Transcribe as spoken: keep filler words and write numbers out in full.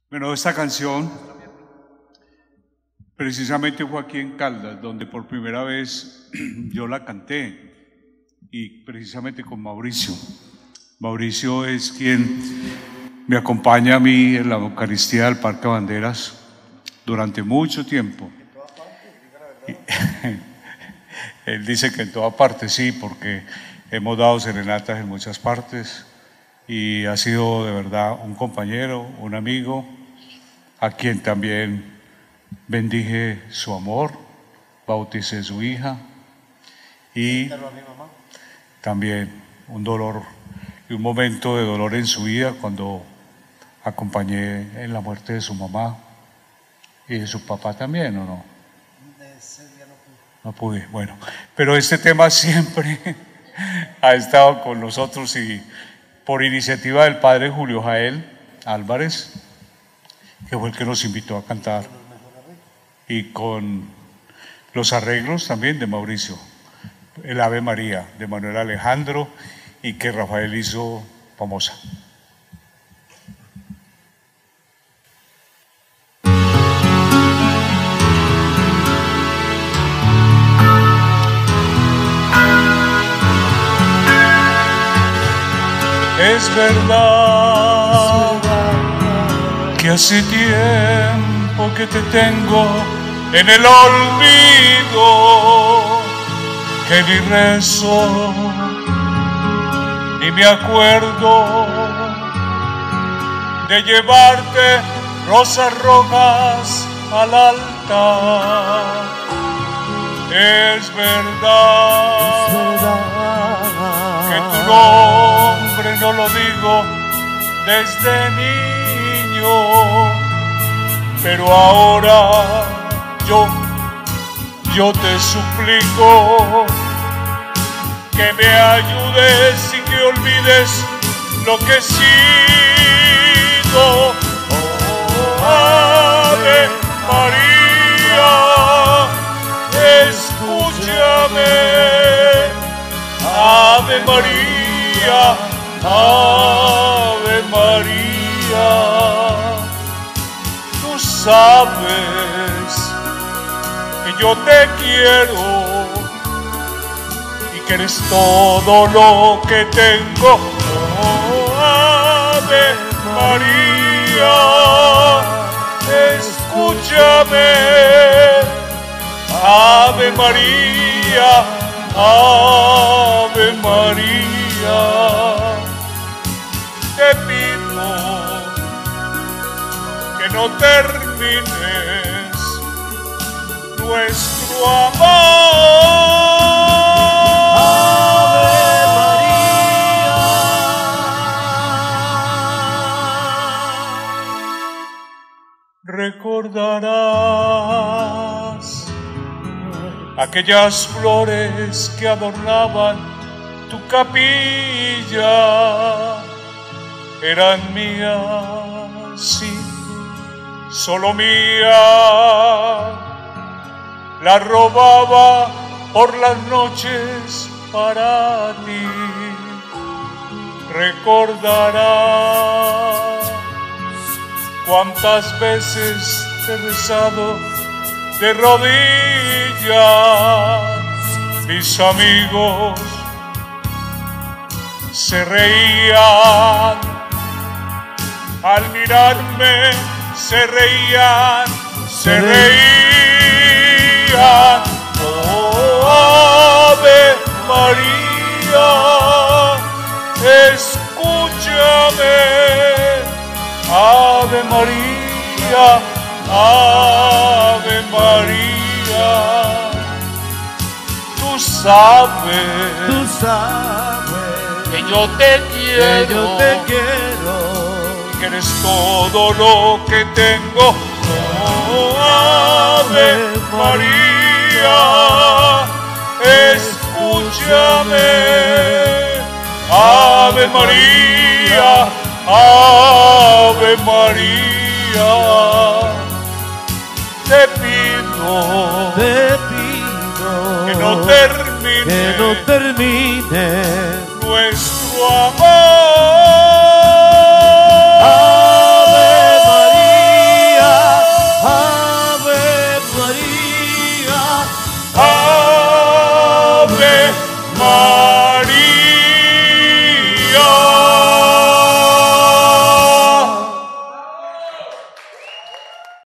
Bueno, esta canción precisamente fue aquí en Caldas, donde por primera vez yo la canté, y precisamente con Mauricio. Mauricio es quien me acompaña a mí en la Eucaristía del Parque Banderas durante mucho tiempo. Él dice que en toda parte, sí, porque hemos dado serenatas en muchas partes y ha sido de verdad un compañero, un amigo, a quien también bendije su amor, bauticé su hija y también un dolor y un momento de dolor en su vida cuando acompañé en la muerte de su mamá y de su papá también, ¿o no? No pude, bueno, pero este tema siempre ha estado con nosotros y por iniciativa del padre Julio Jael Álvarez, que fue el que nos invitó a cantar, y con los arreglos también de Mauricio, el Ave María de Manuel Alejandro, y que Rafael hizo famosa. Es verdad que hace tiempo que te tengo en el olvido, que ni rezo ni me acuerdo de llevarte rosas rojas al altar. Es verdad, es verdad que tu nombre no lo digo desde niño, pero ahora yo, yo te suplico que me ayudes y que olvides lo que he sido. Oh, Ave María, escúchame. Ave María, Ave María, tú sabes que yo te quiero y que eres todo lo que tengo. Oh, Ave María, escúchame. Ave María, Ave María, te pido que no termines nuestro amor. Ave María. Recordarás aquellas flores que adornaban tu capilla, eran mías, sí, solo mías. Las robaba por las noches para ti. Recordarás cuántas veces te he rezado de rodillas. Mis amigos se reían al mirarme, se reían, se reían. Oh, Ave María, escúchame. Ave María, Ave María, tú sabes, tú sabes que yo te quiero, que yo te quiero, y que eres todo lo que tengo. Oh, Ave María, escúchame. Ave María, Ave María, te pido, te pido que no termine, que no termine nuestro amor. Ave María. más.